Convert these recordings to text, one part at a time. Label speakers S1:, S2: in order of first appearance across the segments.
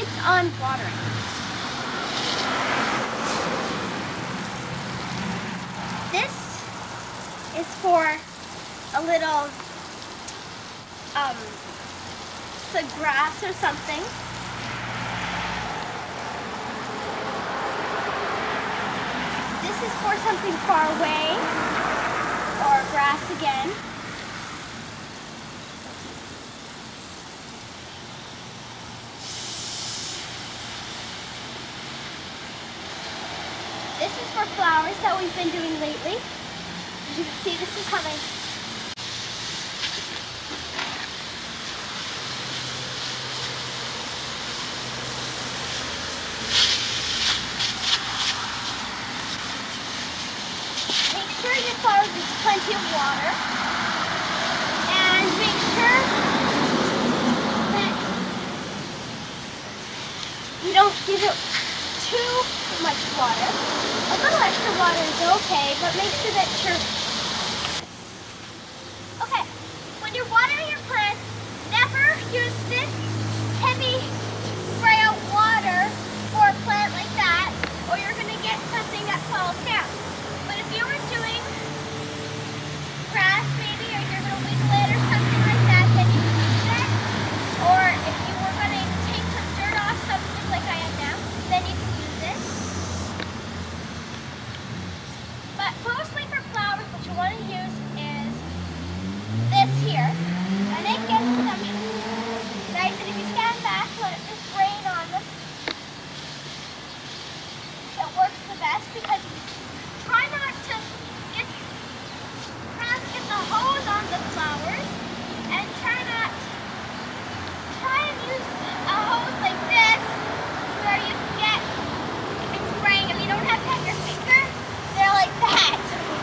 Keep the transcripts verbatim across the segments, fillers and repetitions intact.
S1: it's on watering. This is for a little um, some grass or something. This is for something far away, or grass again. This is for flowers that we've been doing lately. As you can see, this is how they make sure your flowers get plenty of water, and make sure that you don't give it too much water. A little extra water is okay, but make sure that you're... Okay, when you're watering your plants, never use this heavy spray out water for a plant like that, or you're going to get something that falls down. But if you were doing grass maybe, or you're going to wiggle it or something like that, then you can use that. Or if you were going to take some dirt off something like I am now, then you can use this. But mostly for flowers, what you want to use is this here. And it gets them nice, and if you stand back, let it just rain on them. It works the best because try not to get, try not to get the hose on the flowers, and try not, try and use a hose like this where you can get it spraying. If you don't have to have your finger, they're like that.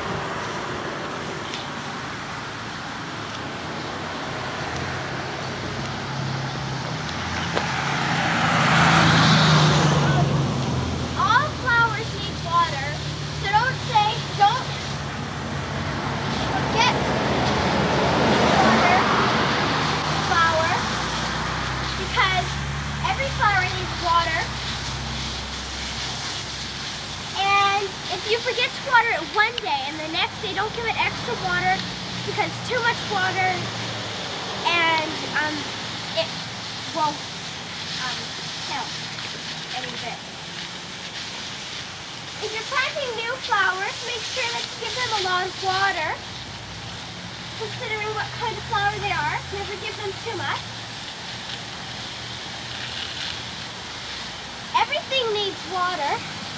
S1: All flowers need water, so don't say, don't forget water flower, because every flower needs water. And if you forget to water it one day and the next day don't give it extra water because too much water and um, it won't um, help any bit. If you're planting new flowers, make sure that you give them a lot of water, considering what kind of flower they are. Never give them too much. Everything needs water.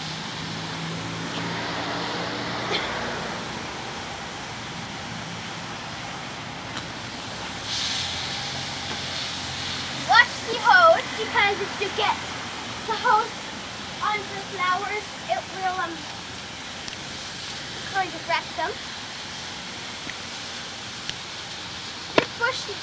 S1: Watch the hose, because if you get the hose on the flowers, it will um kind of wreck them. This bush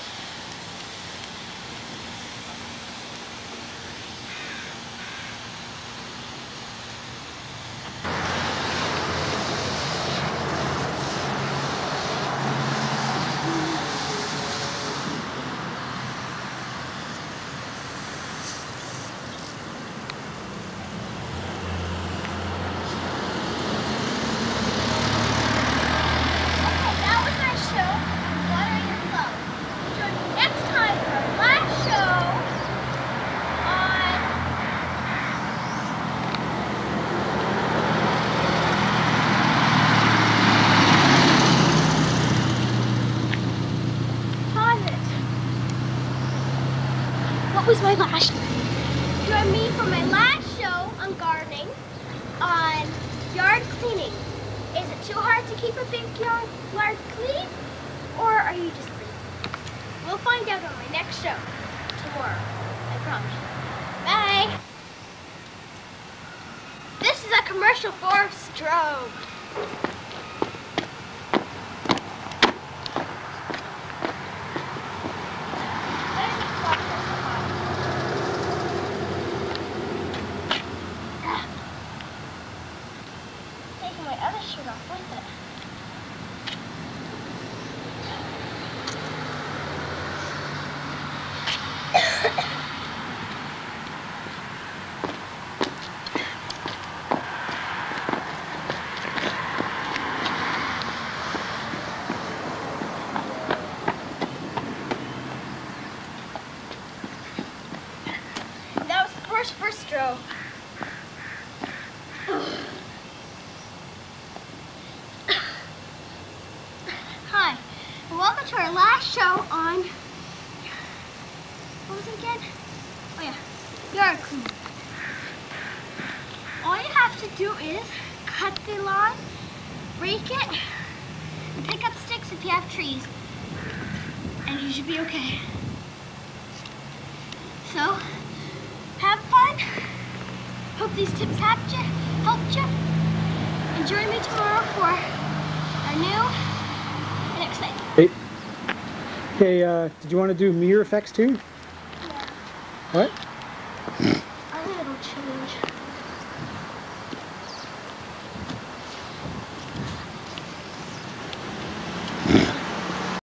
S1: was my last join me for my last show on gardening, on yard cleaning. Is it too hard to keep a big yard, yard clean, or are you just lazy? We'll find out on my next show tomorrow, I promise you. Bye! This is a commercial for strobe. much for stroke. Hi, and welcome to our last show on, what was it again? Oh yeah, yard cleaning. All you have to do is cut the lawn, rake it, and pick up sticks if you have trees, and you should be okay. So, have fun. Hope these tips helped you. Helped you. And join me tomorrow for our new and exciting.
S2: Hey, hey uh, did you want to do mirror effects too?
S1: Yeah.
S2: What?
S1: A little change.